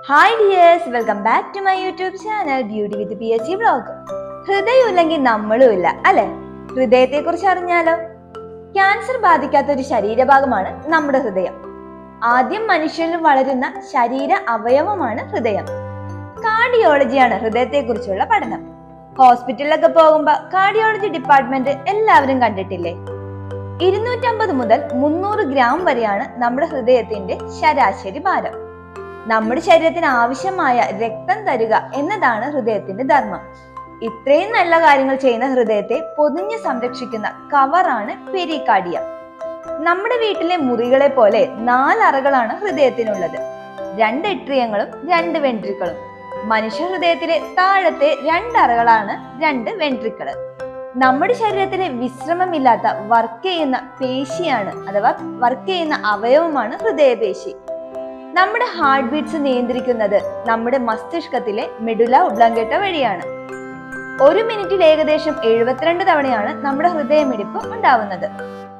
Hi dears, welcome back to my YouTube channel Beauty with PSC Vlog. ഹൃദയമില്ലെങ്കിൽ നമ്മളും ഇല്ല അല്ലെ? ഹൃദയത്തെ കുറിച്ച് അറിഞ്ഞാലോ? ക്യാൻസർ ബാധിക്കാത്ത ഒരു ശരീരഭാഗമാണ് നമ്മുടെ ഹൃദയം. ആദ്യം മനുഷ്യരിൽ വളരുന്ന ശരീര അവയവമാണ് ഹൃദയം. കാർഡിയോളജിയാണ് ഹൃദയത്തെ കുറിച്ചുള്ള പഠനം. ഹോസ്പിറ്റലിലൊക്കെ പോകുമ്പോൾ കാർഡിയോളജി ഡിപ്പാർട്ട്മെന്റ് എല്ലാവരും കണ്ടിട്ടില്ലേ? 250 മുതൽ 300 ഗ്രാം വരെയാണ് നമ്മുടെ ഹൃദയത്തിന്റെ ശരാശരി ഭാരം. നമ്മുടെ ശരീരത്തിന് ആവശ്യമായ രക്തം തരുക എന്നതാണ് ഹൃദയത്തിന്റെ ധർമ്മം. ഇത്രയും നല്ല കാര്യങ്ങൾ ചെയ്യുന്ന ഹൃദയത്തെ പൊതിഞ്ഞ് സംരക്ഷിക്കുന്ന കവറാണ് പെരികാർഡിയം. നമ്മുടെ വീട്ടിലെ മുറികളെ പോലെ 4 അറകളാണ് ഹൃദയത്തിനുള്ളത്. 2 എട്രിയങ്ങളും 2 വെൻട്രിക്കിളും. മനുഷ്യ ഹൃദയത്തിലെ താഴത്തെ 2 അറകളാണ് 2 വെൻട്രിക്കിള്. നമ്മുടെ ശരീരത്തിലെ വിശ്രമമില്ലാത്ത വർക്ക് ചെയ്യുന്ന പേശിയാണ് അഥവാ വർക്ക് ചെയ്യുന്ന അവയവമാണ് ഹൃദയപേശി. നമ്മുടെ ഹാർട്ട് ബീറ്റ്സ് നിയന്ത്രിക്കുന്നത് നമ്മുടെ മസ്തിഷ്കത്തിലെ മെഡുല ഒബ്ലോങ്കേറ്റ വഴിയാണ്. 1 മിനിറ്റിൽ ഏകദേശം 72 തവണയാണ് നമ്മുടെ ഹൃദയമിടിപ്പ് ഉണ്ടാവുന്നത്.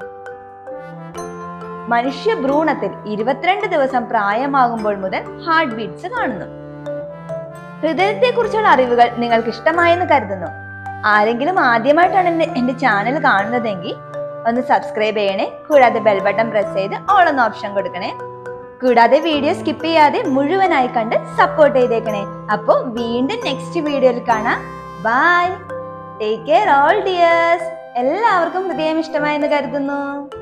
മനുഷ്യ ഭ്രൂണത്തിൽ 22 ദിവസം പ്രായമാകുമ്പോൾ മുതൽ ഹാർട്ട് ബീറ്റ്സ് കാണുന്നു. ഹൃദയത്തെ കുറിച്ചുള്ള അറിവുകൾ നിങ്ങൾക്ക് ഇഷ്ടമായെന്ന് കരുതുന്നു. ആരെങ്കിലും ആദ്യമായിട്ടാണ് എന്റെ ചാനൽ കാണുന്നതെങ്കിൽ ഒന്ന് സബ്സ്ക്രൈബ് ചെയ്യണേ. കൂടാതെ ബെൽ ബട്ടൺ പ്രസ് ചെയ്ത് ഓൾ എന്ന ഓപ്ഷൻ കൊടുക്കണേ. കൂടാതെ വീഡിയോ സ്കിപ്പ് ചെയ്യാതെ മുഴുവനായി കണ്ട് സപ്പോർട്ട് ചെയ്തേക്കണേ. അപ്പോ വീണ്ടും നെക്സ്റ്റ് വീഡിയോയിൽ കാണാം. Bye, take care all dears. എല്ലാവർക്കും ഹൃദയം ഇഷ്ടമായെന്ന് കരുതുന്നു.